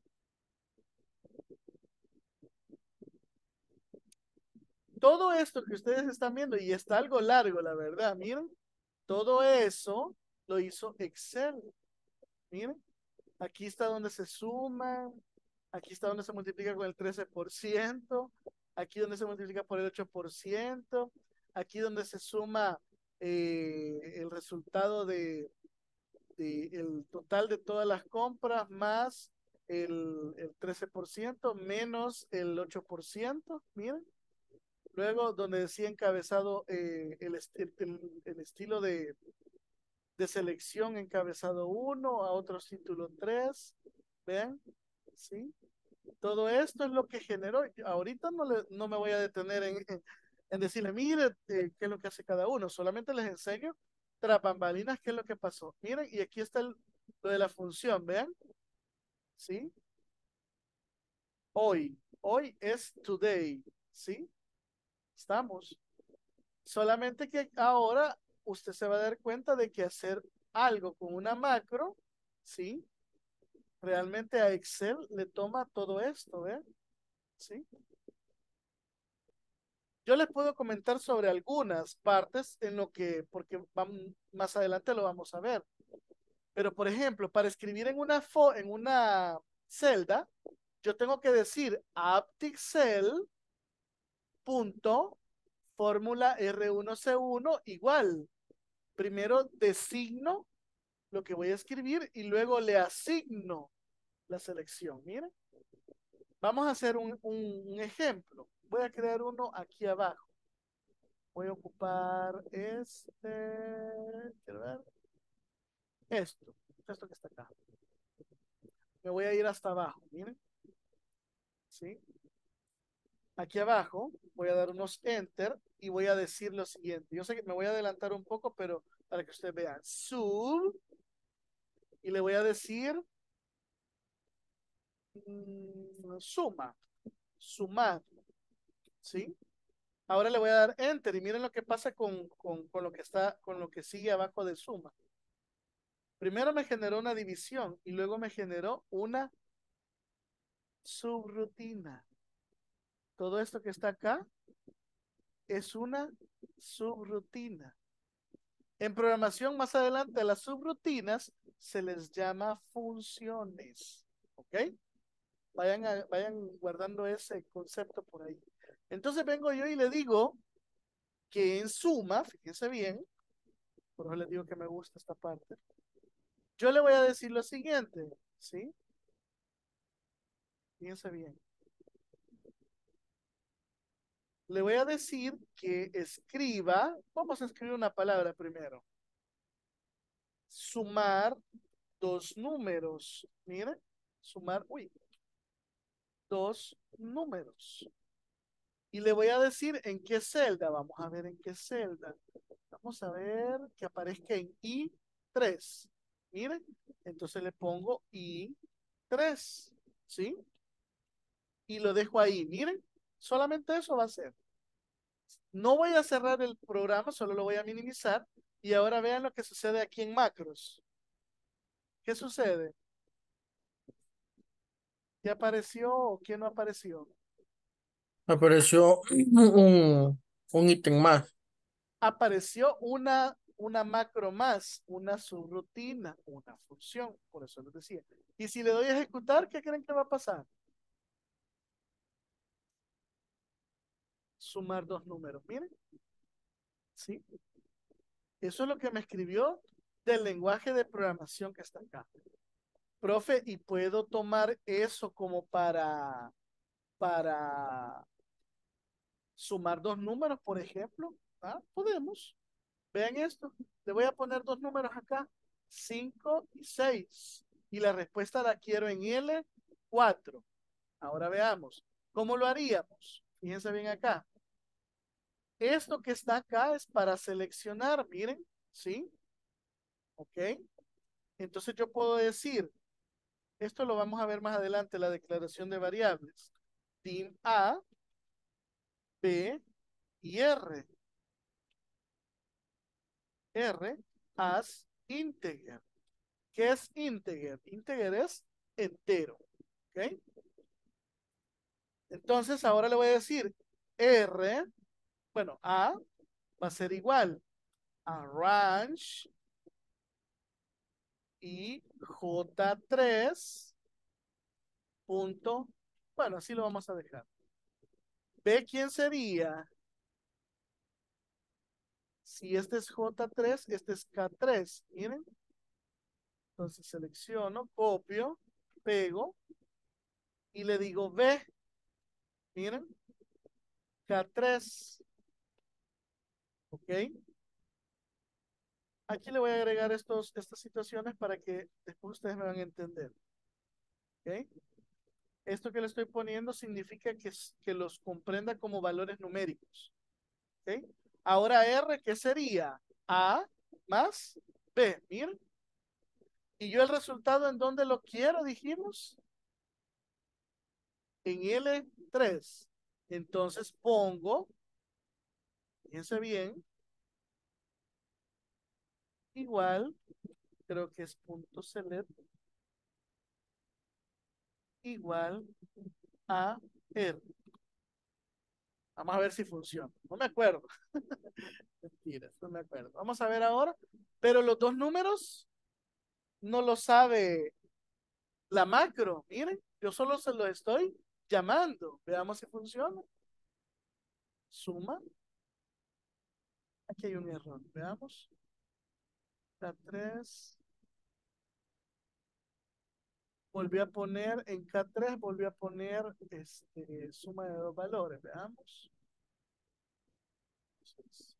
Todo esto que ustedes están viendo, y está algo largo, la verdad, miren, todo eso lo hizo Excel. Miren, aquí está donde se suma, aquí está donde se multiplica con el 13%, aquí donde se multiplica por el 8%, aquí donde se suma el resultado de el total de todas las compras más el 13% menos el 8%, miren. Luego, donde decía encabezado el estilo de selección encabezado 1, a otros título 3, vean, ¿sí? Todo esto es lo que generó. Ahorita no me voy a detener en decirle, mire, qué es lo que hace cada uno. Solamente les enseño tras bambalinas qué es lo que pasó. Miren, y aquí está lo de la función, vean, ¿sí? Hoy es today, ¿sí? Estamos. Solamente que ahora usted se va a dar cuenta de que hacer algo con una macro, ¿sí? Realmente a Excel le toma todo esto, ¿ven? ¿Sí? Yo les puedo comentar sobre algunas partes en lo que, porque más adelante lo vamos a ver. Pero, por ejemplo, para escribir en una celda, yo tengo que decir apticel punto fórmula R1C1 igual. Primero designo lo que voy a escribir y luego le asigno la selección. Miren, vamos a hacer un ejemplo. Voy a crear uno aquí abajo. Voy a ocupar quiero ver, esto que está acá. Me voy a ir hasta abajo, miren. ¿Sí? Aquí abajo voy a dar unos enter y voy a decir lo siguiente. Yo sé que me voy a adelantar un poco, pero para que ustedes vean. Sub y le voy a decir sumar, ¿sí? Ahora le voy a dar enter y miren lo que pasa con lo que está, con lo que sigue abajo de suma. Primero me generó una división y luego me generó una subrutina. Todo esto que está acá es una subrutina. En programación más adelante a las subrutinas se les llama funciones. ¿Ok? Vayan guardando ese concepto por ahí. Entonces vengo yo y le digo que en suma, fíjense bien, por eso les digo que me gusta esta parte. Yo le voy a decir lo siguiente, ¿sí? Fíjense bien. Le voy a decir que escriba, vamos a escribir una palabra primero. Sumar dos números. Miren, sumar, dos números. Y le voy a decir en qué celda. Vamos a ver en qué celda. Vamos a ver que aparezca en I3. Miren, entonces le pongo I3. ¿Sí? Y lo dejo ahí. Miren, solamente eso va a ser. No voy a cerrar el programa, solo lo voy a minimizar. Y ahora vean lo que sucede aquí en macros. ¿Qué sucede? ¿Qué apareció o qué no apareció? Apareció un ítem más. Apareció una macro más, una subrutina, una función. Por eso les decía. Y si le doy a ejecutar, ¿qué creen que va a pasar? sumar dos números. Miren, ¿sí? Eso es lo que me escribió del lenguaje de programación que está acá. Profe, ¿y puedo tomar eso como para sumar dos números, por ejemplo? ¿Ah? Podemos. Vean esto. Le voy a poner dos números acá, 5 y 6. Y la respuesta la quiero en L4. Ahora veamos. ¿Cómo lo haríamos? Fíjense bien acá. Esto que está acá es para seleccionar, miren, ¿sí? ¿Ok? Entonces yo puedo decir, esto lo vamos a ver más adelante, la declaración de variables. Dim A, B y R. R as integer. ¿Qué es integer? Integer es entero. ¿Ok? Entonces ahora le voy a decir R, bueno, A va a ser igual a range y J3 punto, bueno, así lo vamos a dejar. B, ¿quién sería? Si este es J3, este es K3. Miren. Entonces selecciono, copio, pego y le digo B. Miren. K3. ¿Ok? Aquí le voy a agregar estas situaciones para que después ustedes me van a entender. ¿Ok? Esto que le estoy poniendo significa que los comprenda como valores numéricos. ¿Ok? Ahora R, ¿qué sería? A más B. Miren. Y yo el resultado, ¿en dónde lo quiero? Dijimos. En L3. Entonces pongo, fíjense bien, igual, creo que es punto select, igual a R. Vamos a ver si funciona. No me acuerdo. Mentira, no me acuerdo. Vamos a ver ahora. Pero los dos números no lo sabe la macro. Miren, yo solo se lo estoy llamando. Veamos si funciona. Suma. Aquí hay un error. Veamos. La 3. Volví a poner en K3, volví a poner suma de dos valores. Veamos. Entonces,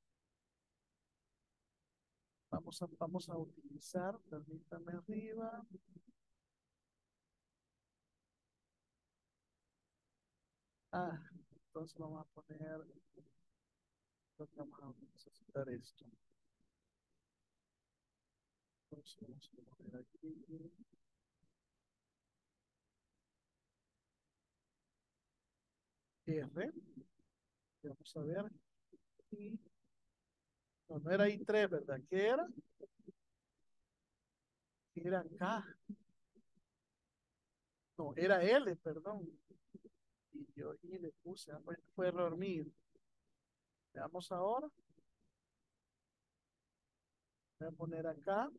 vamos a utilizar, permítame arriba. Entonces vamos a poner, vamos a necesitar esto. Entonces vamos a poner aquí. R. Vamos a ver. Y, no, no era I3, ¿verdad? ¿Qué era? Era K. No, era L, perdón. Y yo I le puse, fue error mío. Veamos ahora. Voy a poner acá.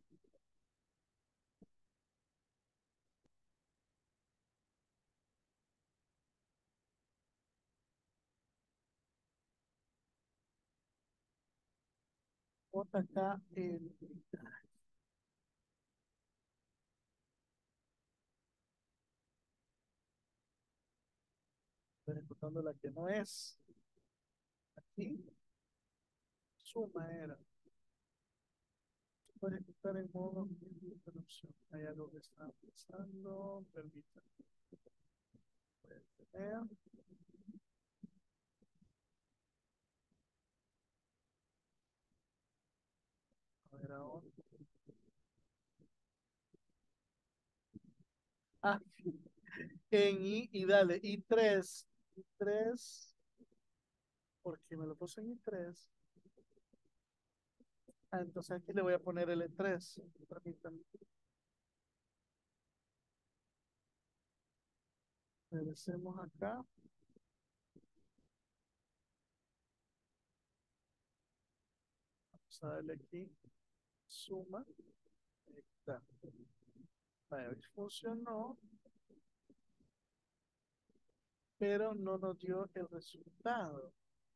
JKL. Estoy ejecutando la que no es. Aquí. Suma era. Voy a ejecutar en modo interrupción. Hay algo que está pasando. Permítanme. Voy a detener. A ver ahora. Ah, en I y dale. I3. I3. Porque me lo puse en I3. Entonces aquí le voy a poner L3. Permítanme. Regresemos acá. Vamos a darle aquí. Suma. Ahí está. Vaya, funcionó. pero no nos dio el resultado.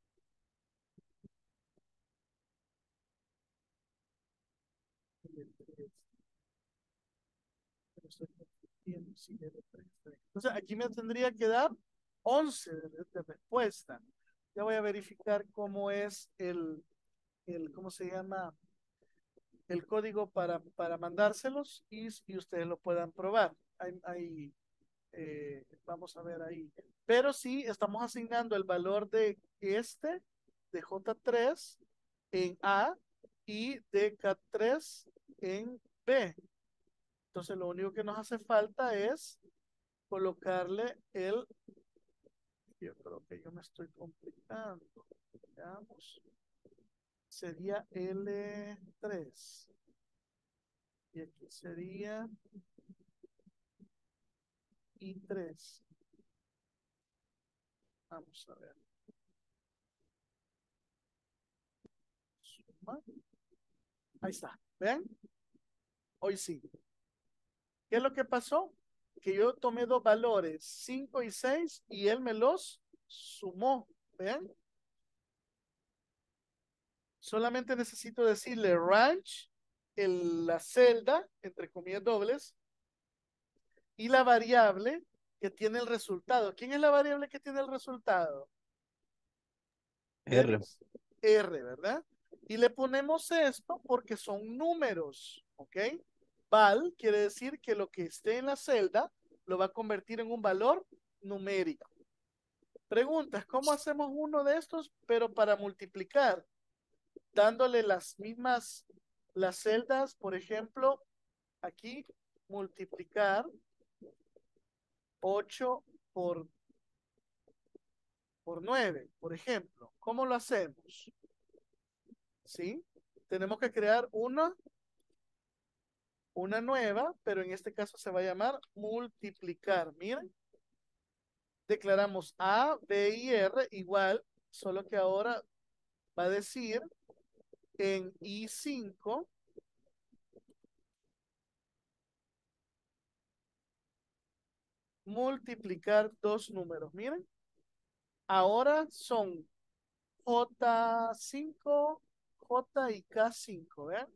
Entonces aquí me tendría que dar 11 de respuesta. Ya voy a verificar cómo es ¿cómo se llama? El código para mandárselos y ustedes lo puedan probar. Vamos a ver ahí. Pero sí, estamos asignando el valor de de J3 en A y de K3 en B. Entonces lo único que nos hace falta es colocarle yo creo que yo me estoy complicando. Veamos. Sería L3. Y aquí sería I3. Vamos a ver. Suma. Ahí está. ¿Ven? Hoy sí. ¿Qué es lo que pasó? Que yo tomé dos valores, 5 y 6, y él me los sumó. ¿Ven? Solamente necesito decirle range, la celda, entre comillas dobles, y la variable que tiene el resultado. ¿Quién es la variable que tiene el resultado? R. R, ¿verdad? Y le ponemos esto porque son números, ¿ok? Val quiere decir que lo que esté en la celda lo va a convertir en un valor numérico. Preguntas, ¿cómo hacemos uno de estos, pero para multiplicar? Dándole las celdas, por ejemplo, aquí, multiplicar 8 por 9, por ejemplo. ¿Cómo lo hacemos? ¿Sí? Tenemos que crear una nueva, pero en este caso se va a llamar multiplicar. Miren, declaramos A, B y R igual, solo que ahora va a decir en I5 multiplicar dos números. Miren, ahora son J5, J y K5, ¿ven?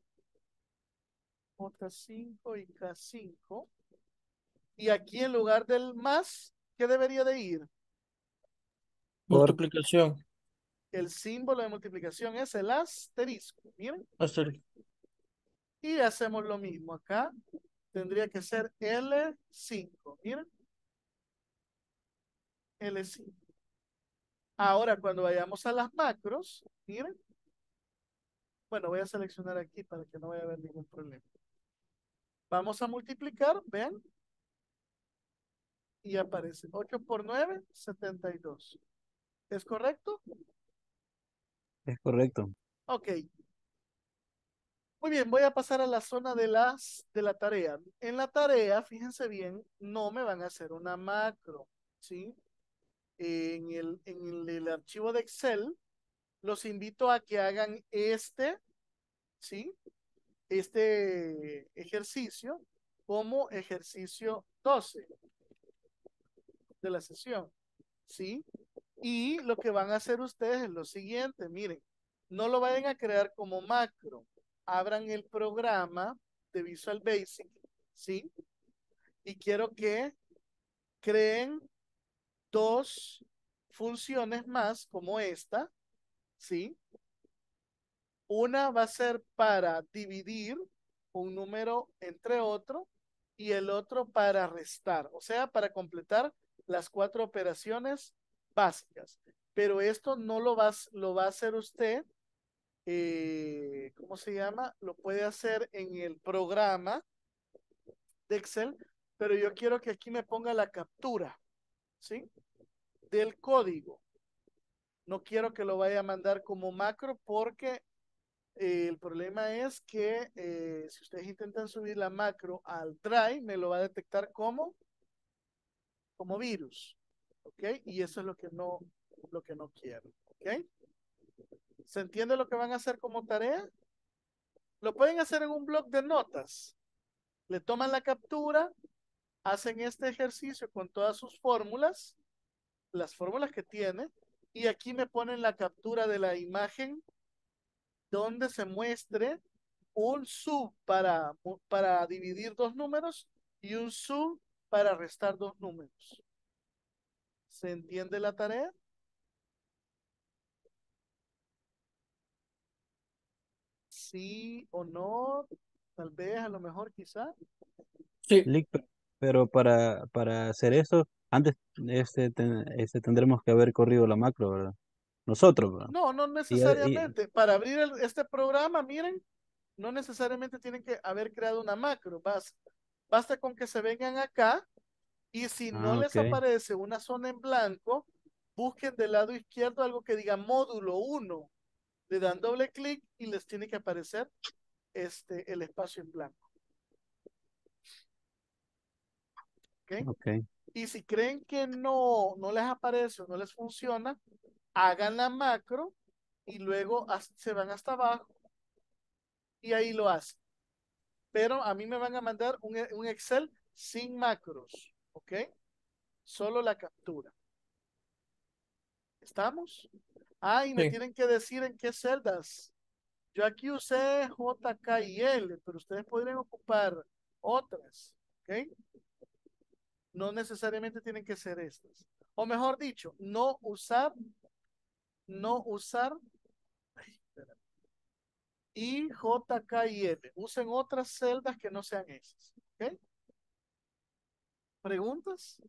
J5 y K5. Y aquí en lugar del más, ¿qué debería de ir? Multiplicación. El símbolo de multiplicación es el asterisco. Miren. Asterisco. Y hacemos lo mismo acá. Tendría que ser L5. Miren. L5. Ahora, cuando vayamos a las macros, miren. Bueno, voy a seleccionar aquí para que no vaya a haber ningún problema. Vamos a multiplicar, vean. Y aparece 8 por 9, 72. ¿Es correcto? Es correcto. Ok. Muy bien, voy a pasar a la zona de la tarea. En la tarea, fíjense bien, no me van a hacer una macro, ¿sí? En el archivo de Excel, los invito a que hagan ¿sí? Este ejercicio como ejercicio 12 de la sesión, ¿sí? Y lo que van a hacer ustedes es lo siguiente, miren, no lo vayan a crear como macro, abran el programa de Visual Basic, ¿sí? Y quiero que creen dos funciones más como esta, ¿sí? Una va a ser para dividir un número entre otro y el otro para restar, o sea, para completar las 4 operaciones básicas. Pero esto no lo va a hacer usted, ¿cómo se llama? Lo puede hacer en el programa de Excel, pero yo quiero que aquí me ponga la captura, ¿sí? Del código. No quiero que lo vaya a mandar como macro porque el problema es que si ustedes intentan subir la macro al Drive, me lo va a detectar como virus. ¿Ok? Y eso es lo que no quiero. ¿Ok? ¿Se entiende lo que van a hacer como tarea? Lo pueden hacer en un bloc de notas. Le toman la captura, hacen este ejercicio con todas sus fórmulas las fórmulas que tiene, y aquí me ponen la captura de la imagen donde se muestre un sub para dividir dos números y un sub para restar dos números. ¿Se entiende la tarea? Sí o no, tal vez, a lo mejor, quizá. Sí, Lick, pero para hacer eso, antes tendremos que haber corrido la macro, ¿verdad? Nosotros, ¿verdad? No, no Y, necesariamente. Para abrir este programa, miren, no necesariamente tienen que haber creado una macro. Basta con que se vengan acá y si no les ok, aparece una zona en blanco, busquen del lado izquierdo algo que diga módulo uno. Le dan doble clic y les tiene que aparecer el espacio en blanco. ¿Ok? ok, Y si creen que no les aparece o no les funciona, hagan la macro y luego se van hasta abajo y ahí lo hacen. Pero a mí me van a mandar un Excel sin macros, ¿ok? Solo la captura. ¿Estamos? Ah, y me sí. tienen que decir en qué celdas. Yo aquí usé J, K y L, pero ustedes podrían ocupar otras, ¿ok? No necesariamente tienen que ser estas. O mejor dicho, no usar I, J, K y L. Usen otras celdas que no sean esas, ¿ok? ¿Preguntas?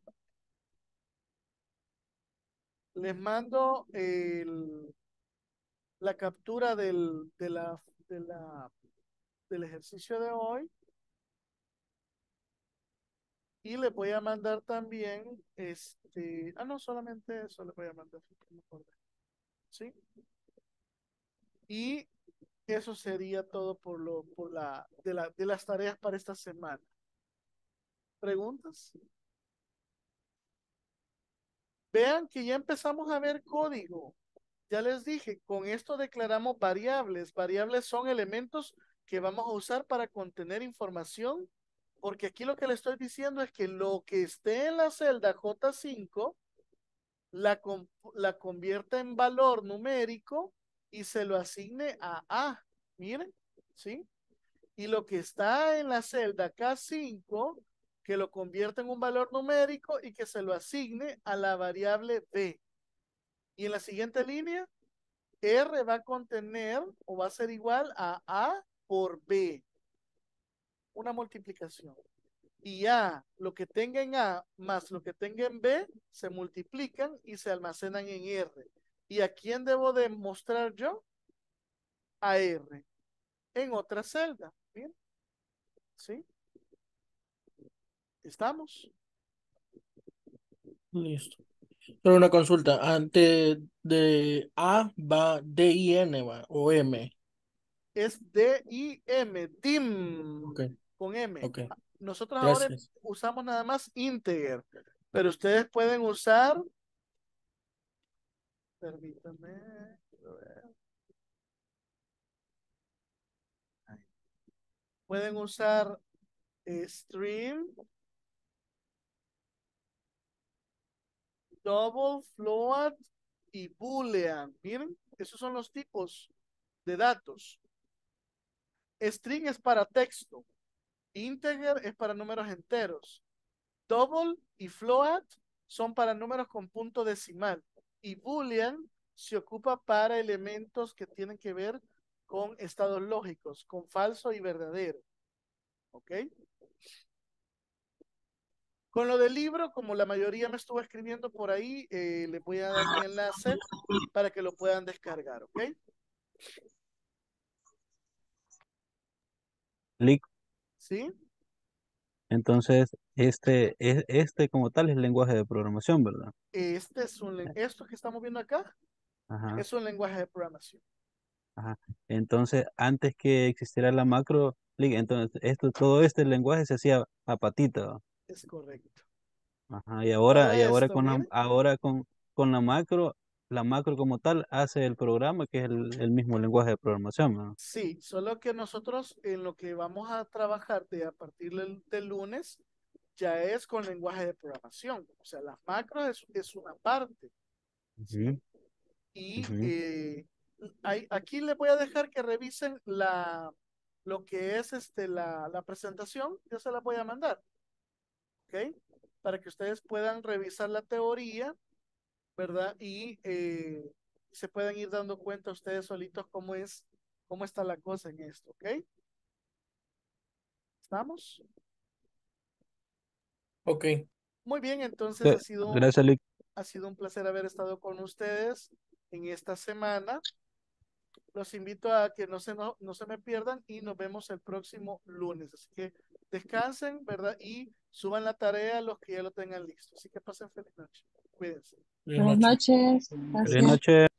Les mando la captura del ejercicio de hoy y les voy a mandar también no, solamente eso les voy a mandar, ¿sí? Y eso sería todo de las tareas para esta semana. ¿Preguntas? Vean que ya empezamos a ver código. Ya les dije, con esto declaramos variables. Variables son elementos que vamos a usar para contener información, porque aquí lo que le estoy diciendo es que lo que esté en la celda J5 la convierta en valor numérico y se lo asigne a A. Miren, ¿sí? Y lo que está en la celda K5, que lo convierta en un valor numérico y que se lo asigne a la variable B. Y en la siguiente línea, R va a contener o va a ser igual a por B, una multiplicación. Y A, lo que tenga en A más lo que tenga en B, se multiplican y se almacenan en R. ¿Y a quién debo demostrar yo? A R, en otra celda. ¿Bien? ¿Sí? ¿Estamos? Listo. Pero una consulta, antes de A va D-I-N, va, o M. Es D-I-M, DIM, Ok, con M. ok, Nosotros ahora gracias. usamos nada más integer, pero ustedes pueden usar, permítanme, pueden usar string, double, float y boolean. Miren, esos son los tipos de datos. String es para texto, integer es para números enteros, double y float son para números con punto decimal y boolean se ocupa para elementos que tienen que ver con estados lógicos, con falso y verdadero. ¿Ok? Con lo del libro, como la mayoría me estuvo escribiendo por ahí, les voy a dar un enlace para que lo puedan descargar, ¿ok? Lick, ¿Sí? entonces este como tal es el lenguaje de programación, ¿verdad? Esto que estamos viendo acá Ajá, es un lenguaje de programación. ajá. Entonces, antes que existiera la macro, Lick, entonces todo este lenguaje se hacía a patita, ¿va? Es correcto. Ajá, Todo y ahora esto, miren, con la macro como tal hace el programa que es el mismo lenguaje de programación, ¿no? sí, solo que nosotros en lo que vamos a trabajar a partir del lunes, ya es con lenguaje de programación. O sea, las macros es una parte. Ujú, Y ujú. aquí les voy a dejar que revisen lo que es la presentación. Yo se la voy a mandar, ¿ok? Para que ustedes puedan revisar la teoría, ¿verdad? Y se puedan ir dando cuenta ustedes solitos cómo está la cosa en esto, ¿ok? ¿Estamos? Ok. Muy bien, entonces Gracias, Lick. ha sido un placer haber estado con ustedes en esta semana. Los invito a que no se me pierdan y nos vemos el próximo lunes. Así que descansen, ¿verdad? Y suban la tarea a los que ya lo tengan listo. Así que pasen feliz noche. Cuídense. Buenas Buenas noches. noches. Feliz Gracias. noche.